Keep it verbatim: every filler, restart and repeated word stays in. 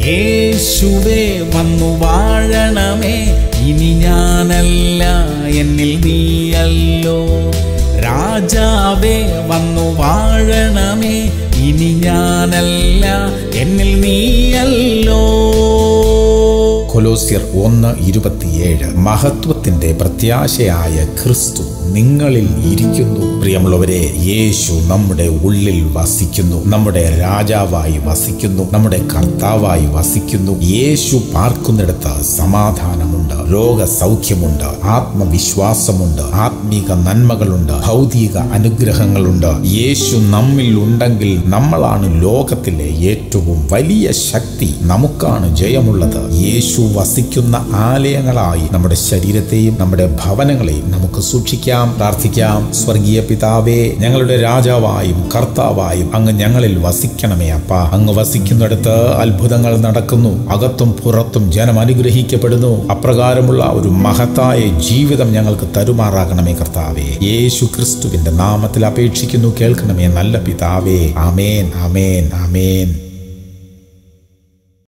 യേശുവേ വന്നു വാഴണമേ, ഇനി ഞാനല്ല എന്നിൽ നീയല്ലോ. രാജാവേ വന്നു വാഴണമേ, ഇനി ഞാനല്ല എന്നിൽ നീയല്ലോ. കൊലോസ്യർ ഒന്ന് ഇരുപത്തിയേഴ്. മഹത്വത്തിന്റെ പ്രത്യാശയായ ക്രിസ്തു നിങ്ങളിൽ ഇരിക്കുന്നു. പ്രിയമുള്ളവരെ, യേശു നമ്മുടെ ഉള്ളിൽ വസിക്കുന്നു, നമ്മുടെ രാജാവായി വസിക്കുന്നു, നമ്മുടെ കർത്താവായി വസിക്കുന്നു. യേശു പാർക്കുന്നിടത്ത് സമാധാനമുണ്ട്, രോഗസൗഖ്യമുണ്ട്, ആത്മവിശ്വാസമുണ്ട്, ആത്മീക നന്മകളുണ്ട്, ഭൗതിക അനുഗ്രഹങ്ങളുണ്ട്. യേശു നമ്മിൽ ഉണ്ടെങ്കിൽ നമ്മളാണ് ലോകത്തിലെ ഏറ്റവും വലിയ ശക്തി. നമുക്കാണ് ജയമുള്ളത്. യേശു വസിക്കുന്ന ആലയങ്ങളായി നമ്മുടെ ശരീരത്തെയും നമ്മുടെ ഭവനങ്ങളെയും നമുക്ക് സൂക്ഷിക്കാം. പ്രാർത്ഥിക്കാം. സ്വർഗീയ പിതാവേ, ഞങ്ങളുടെ രാജാവായും കർത്താവായും അങ്ങ് ഞങ്ങളിൽ വസിക്കണമേ അപ്പാ. അങ്ങ് വസിക്കുന്നിടത്ത് അത്ഭുതങ്ങൾ നടക്കുന്നു, അകത്തും പുറത്തും ജനം അനുഗ്രഹിക്കപ്പെടുന്നു. അപ്രകാരമുള്ള ഒരു മഹത്തായ ജീവിതം ഞങ്ങൾക്ക് തരുമാറാകണമേ കർത്താവേ. യേശു ക്രിസ്തുവിന്റെ നാമത്തിൽ അപേക്ഷിക്കുന്നു, കേൾക്കണമേ നല്ല പിതാവേ. ആമേൻ, ആമേൻ, ആമേൻ.